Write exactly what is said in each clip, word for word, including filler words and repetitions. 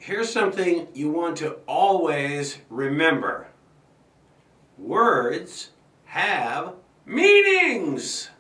Here's something you want to always remember. Words have meanings.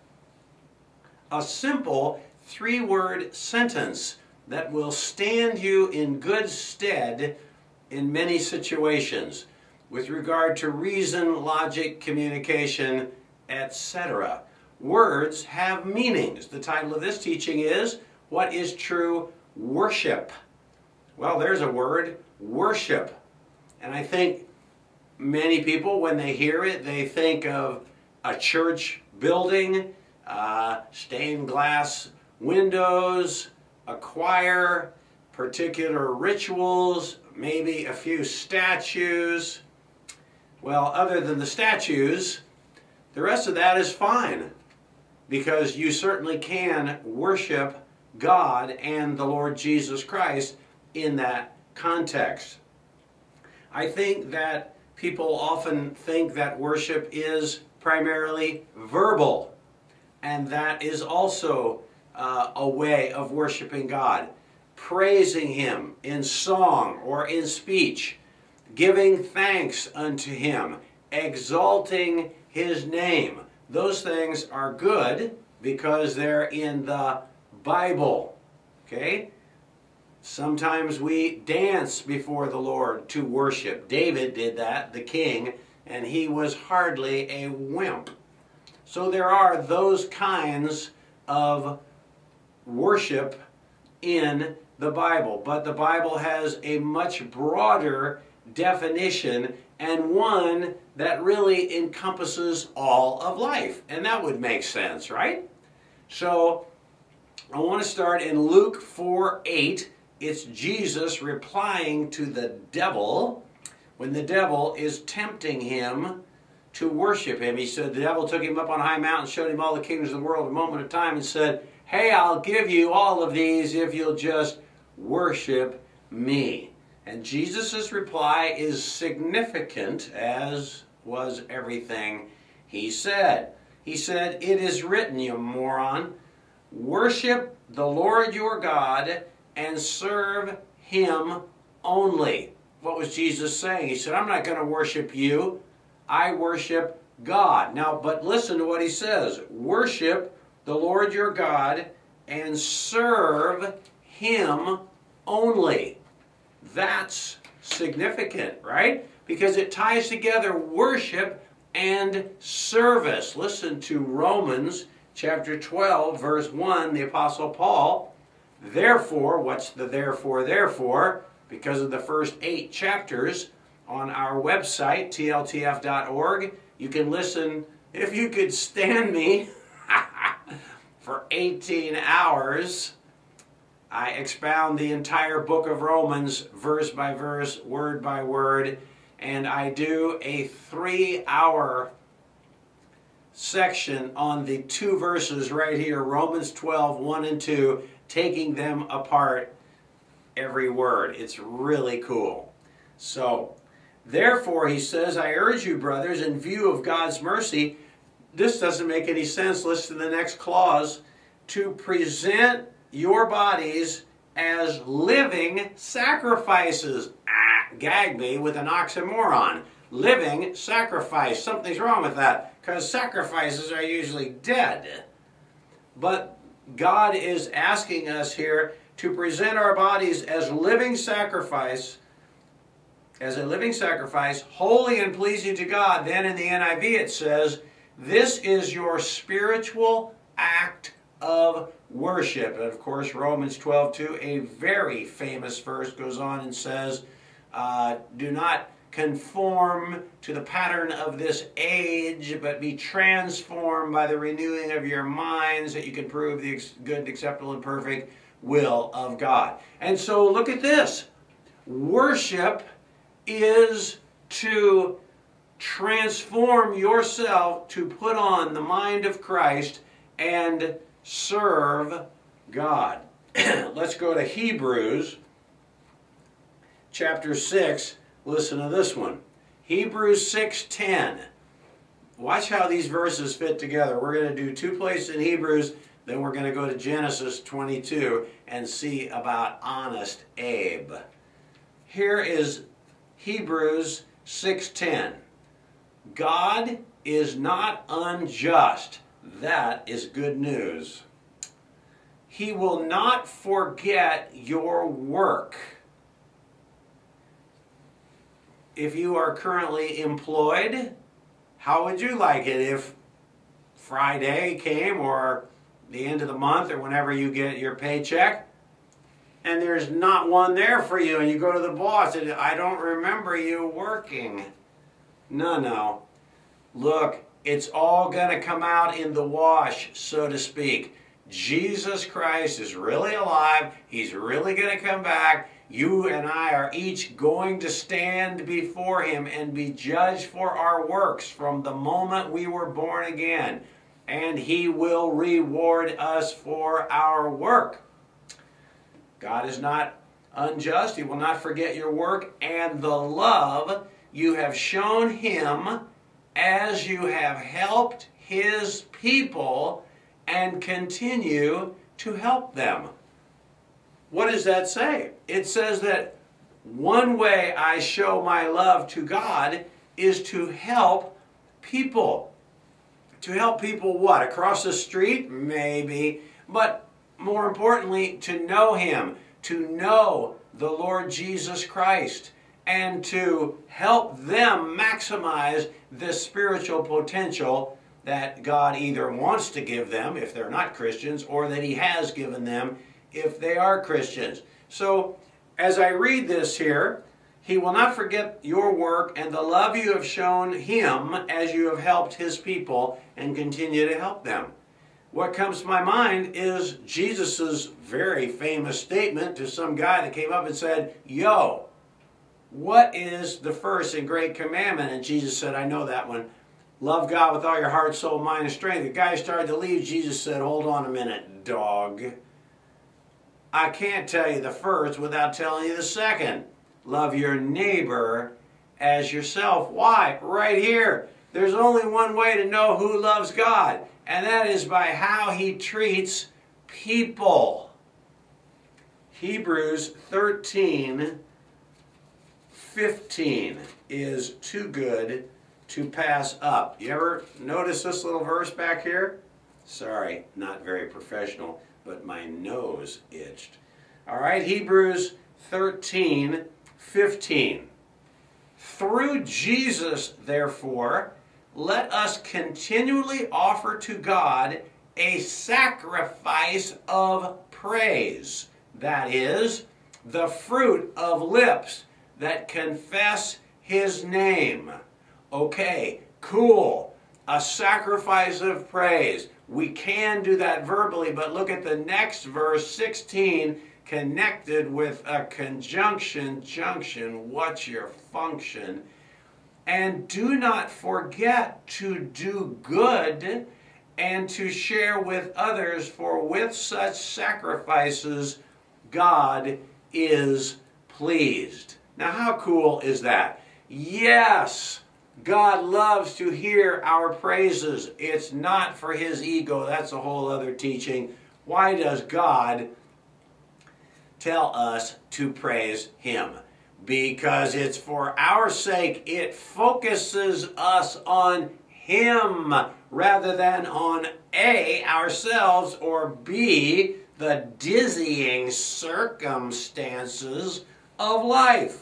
A simple three-word sentence that will stand you in good stead in many situations with regard to reason, logic, communication, et cetera. Words have meanings. The title of this teaching is, What is True Worship? Well, there's a word, worship. And I think many people, when they hear it, they think of a church building, uh, stained glass windows, a choir, particular rituals, maybe a few statues. Well, other than the statues, the rest of that is fine, because you certainly can worship God and the Lord Jesus Christ in that context. I think that people often think that worship is primarily verbal, and that is also uh, a way of worshiping God. Praising Him in song or in speech, giving thanks unto Him, exalting His name. Those things are good because they're in the Bible. Okay? Sometimes we dance before the Lord to worship. David did that, the king, and he was hardly a wimp. So there are those kinds of worship in the Bible. But the Bible has a much broader definition, and one that really encompasses all of life. And that would make sense, right? So I want to start in Luke four eight. It's Jesus replying to the devil when the devil is tempting him to worship him. He said, the devil took him up on a high mountain, showed him all the kingdoms of the world in a moment of time, and said, hey, I'll give you all of these if you'll just worship me. And Jesus' reply is significant, as was everything he said. He said, it is written, you moron, worship the Lord your God and serve Him only. What was Jesus saying? He said, I'm not going to worship you. I worship God. Now, but listen to what He says. Worship the Lord your God and serve Him only. That's significant, right? Because it ties together worship and service. Listen to Romans chapter twelve, verse one, the Apostle Paul. Therefore, what's the therefore, therefore? Because of the first eight chapters on our website, T L T F dot org, you can listen, if you could stand me, for eighteen hours. I expound the entire book of Romans, verse by verse, word by word, and I do a three-hour section on the two verses right here, Romans twelve, one and two, taking them apart, every word. It's really cool. So, therefore, he says, I urge you, brothers, in view of God's mercy, this doesn't make any sense. Listen to the next clause, to present your bodies as living sacrifices. Ah, gag me with an oxymoron. Living sacrifice. Something's wrong with that, because sacrifices are usually dead. But God is asking us here to present our bodies as living sacrifice, as a living sacrifice, holy and pleasing to God. Then in the N I V it says, this is your spiritual act of worship. And of course, Romans twelve two, a very famous verse, goes on and says, uh, do not conform to the pattern of this age, but be transformed by the renewing of your minds, that you can prove the good, acceptable, and perfect will of God. And so look at this. Worship is to transform yourself to put on the mind of Christ and serve God. Let's go to Hebrews chapter six. Listen to this one. Hebrews six ten. Watch how these verses fit together. We're going to do two places in Hebrews, then we're going to go to Genesis twenty-two and see about Honest Abe. Here is Hebrews six ten. God is not unjust. That is good news. He will not forget your work. If you are currently employed, how would you like it if Friday came, or the end of the month, or whenever you get your paycheck, and there's not one there for you, and you go to the boss and, I don't remember you working. No, no. Look, it's all going to come out in the wash, so to speak. Jesus Christ is really alive. He's really going to come back. You and I are each going to stand before Him and be judged for our works from the moment we were born again. And He will reward us for our work. God is not unjust. He will not forget your work and the love you have shown Him as you have helped His people and continue to help them. What does that say? It says that one way I show my love to God is to help people. To help people what? Across the street? Maybe. But more importantly, to know Him, to know the Lord Jesus Christ, and to help them maximize the spiritual potential that God either wants to give them if they're not Christians, or that He has given them if they are Christians. So, as I read this here, He will not forget your work and the love you have shown Him as you have helped His people and continue to help them. What comes to my mind is Jesus' very famous statement to some guy that came up and said, "Yo, what is the first and great commandment?" And Jesus said, "I know that one. Love God with all your heart, soul, mind, and strength." The guy started to leave. Jesus said, "Hold on a minute, dog. I can't tell you the first without telling you the second. Love your neighbor as yourself." Why? Right here. There's only one way to know who loves God, and that is by how He treats people. Hebrews thirteen fifteen is too good to pass up. You ever notice this little verse back here? Sorry, not very professional, but my nose itched. All right, Hebrews thirteen fifteen. Through Jesus, therefore, let us continually offer to God a sacrifice of praise. That is, the fruit of lips that confess His name. Okay, cool. A sacrifice of praise. We can do that verbally, but look at the next verse, sixteen, connected with a conjunction, junction, what's your function? And do not forget to do good and to share with others, for with such sacrifices God is pleased. Now, how cool is that? Yes, God loves to hear our praises. It's not for His ego. That's a whole other teaching. Why does God tell us to praise Him? Because it's for our sake. It focuses us on Him rather than on A, ourselves, or B, the dizzying circumstances of life.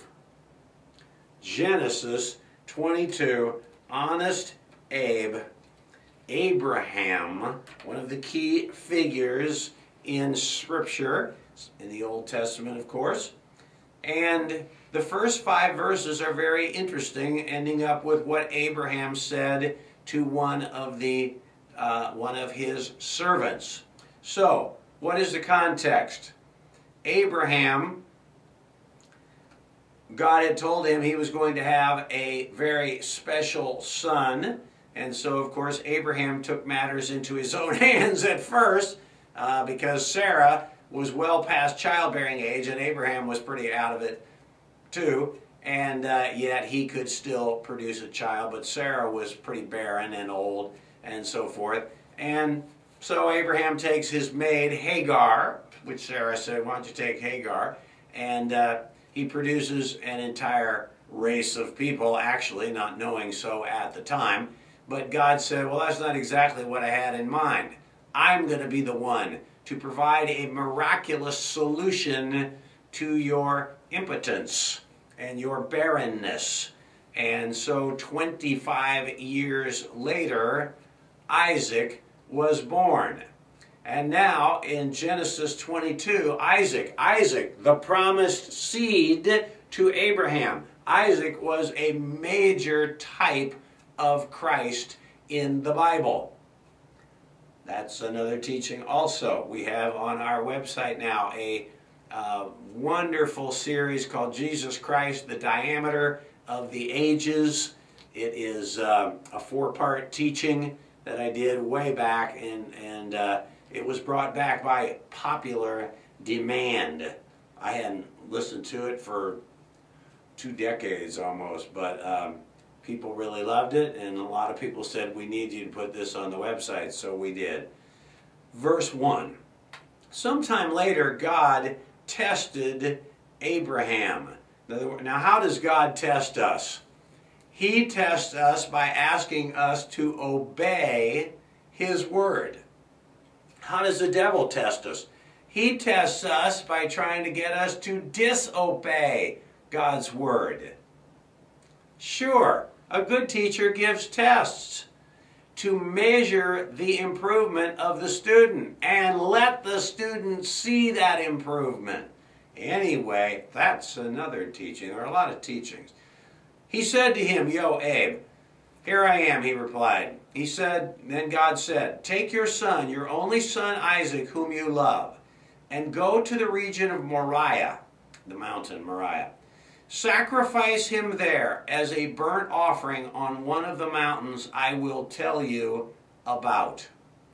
Genesis twenty-two, Honest Abe, Abraham, one of the key figures in Scripture, in the Old Testament, of course. And the first five verses are very interesting, ending up with what Abraham said to one of the uh, one of his servants. So, what is the context? Abraham, God had told him he was going to have a very special son, and so of course Abraham took matters into his own hands at first, uh, because Sarah was well past childbearing age, and Abraham was pretty out of it too, and uh, yet he could still produce a child, but Sarah was pretty barren and old and so forth. And so Abraham takes his maid Hagar, which Sarah said, "Why don't you take Hagar?" And uh, he produces an entire race of people, actually, not knowing so at the time. But God said, well, that's not exactly what I had in mind. I'm going to be the one to provide a miraculous solution to your impotence and your barrenness. And so twenty-five years later, Isaac was born. And now in Genesis twenty-two, Isaac, Isaac, the promised seed to Abraham. Isaac was a major type of Christ in the Bible. That's another teaching also. We have on our website now a uh, wonderful series called Jesus Christ, the Diameter of the Ages. It is uh, a four-part teaching that I did way back, and, and uh, it was brought back by popular demand. I hadn't listened to it for two decades almost, but um, people really loved it, and a lot of people said, we need you to put this on the website, so we did. Verse one. Sometime later, God tested Abraham. Now, how does God test us? He tests us by asking us to obey His word. How does the devil test us? He tests us by trying to get us to disobey God's word. Sure, a good teacher gives tests to measure the improvement of the student and let the student see that improvement. Anyway, that's another teaching. There are a lot of teachings. He said to him, Yo, Abe, here I am, he replied. He said, then God said, take your son, your only son Isaac, whom you love, and go to the region of Moriah, the mountain Moriah. Sacrifice him there as a burnt offering on one of the mountains I will tell you about.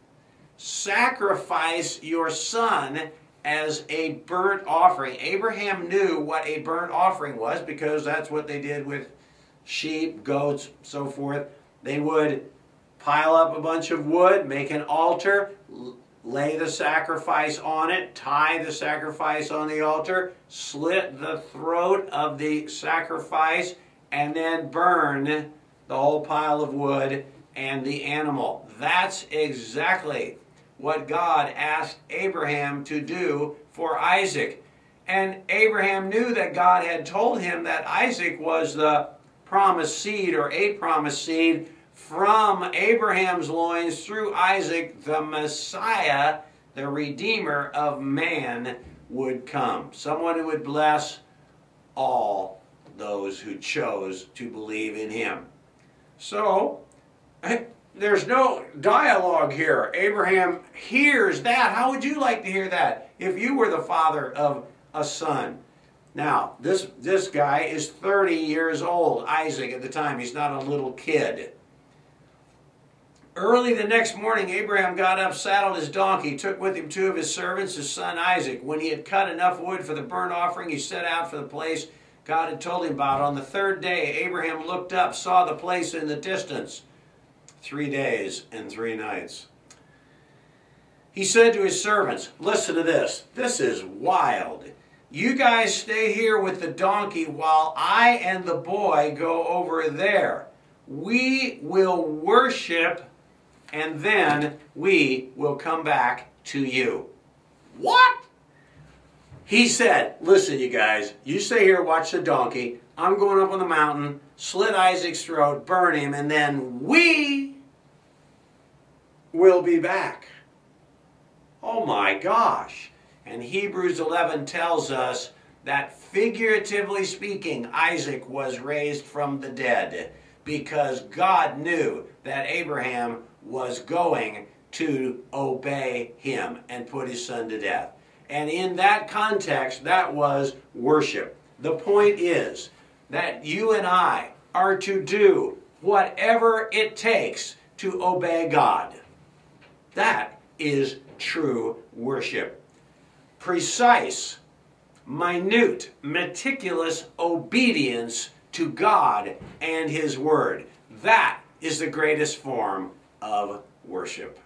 Sacrifice your son as a burnt offering. Abraham knew what a burnt offering was because that's what they did with sheep, goats, so forth. They would pile up a bunch of wood, make an altar, lay the sacrifice on it, tie the sacrifice on the altar, slit the throat of the sacrifice, and then burn the whole pile of wood and the animal. That's exactly what God asked Abraham to do for Isaac. And Abraham knew that God had told him that Isaac was the promised seed, or a promised seed, from Abraham's loins through Isaac, the Messiah, the Redeemer of man, would come. Someone who would bless all those who chose to believe in him. So, there's no dialogue here. Abraham hears that. How would you like to hear that if you were the father of a son? Now, this, this guy is thirty years old, Isaac, at the time. He's not a little kid. Early the next morning, Abraham got up, saddled his donkey, took with him two of his servants, his son Isaac. When he had cut enough wood for the burnt offering, he set out for the place God had told him about. On the third day, Abraham looked up, saw the place in the distance. Three days and three nights. He said to his servants, listen to this. This is wild. You guys stay here with the donkey while I and the boy go over there. We will worship, and then we will come back to you. What? He said, listen, you guys, you stay here, watch the donkey. I'm going up on the mountain, slit Isaac's throat, burn him, and then we will be back. Oh my gosh. And Hebrews eleven tells us that, figuratively speaking, Isaac was raised from the dead because God knew that Abraham was going to obey him and put his son to death. And in that context, that was worship. The point is that you and I are to do whatever it takes to obey God. That is true worship. Precise, minute, meticulous obedience to God and His Word. That is the greatest form of worship.